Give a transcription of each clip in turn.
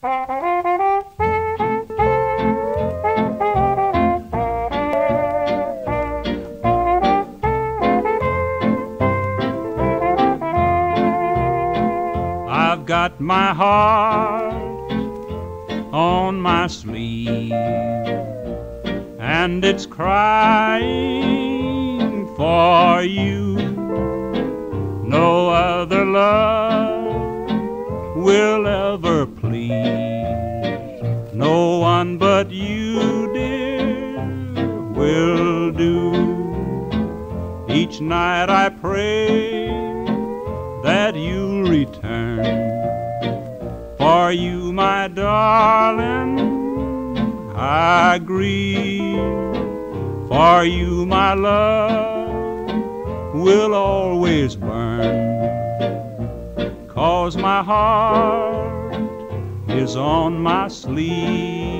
I've got my heart on my sleeve, and it's crying for you. No other love will ever please, no one but you, dear, will do. Each night I pray that you'll return. For you, my darling, I grieve. For you, my love will always burn. 'Cause my heart is on my sleeve.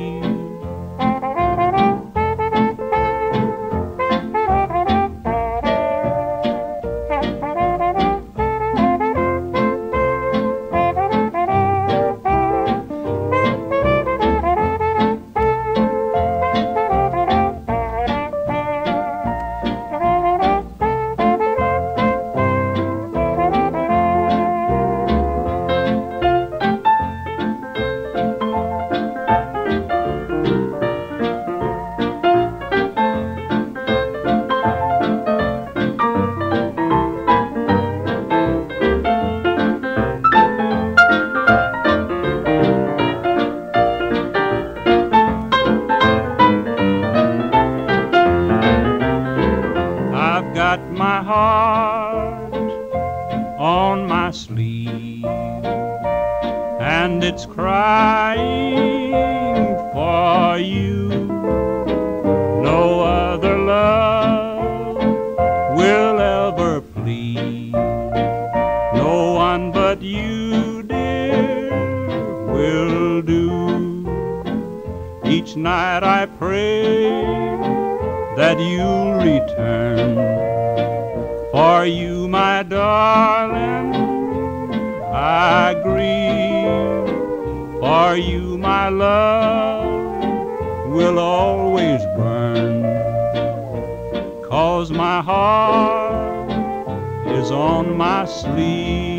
It's crying for you. No other love will ever please, no one but you, dear, will do. Each night I pray that you'll return. For you, my darling, I grieve. For you, my love will always burn. 'Cause my heart is on my sleeve.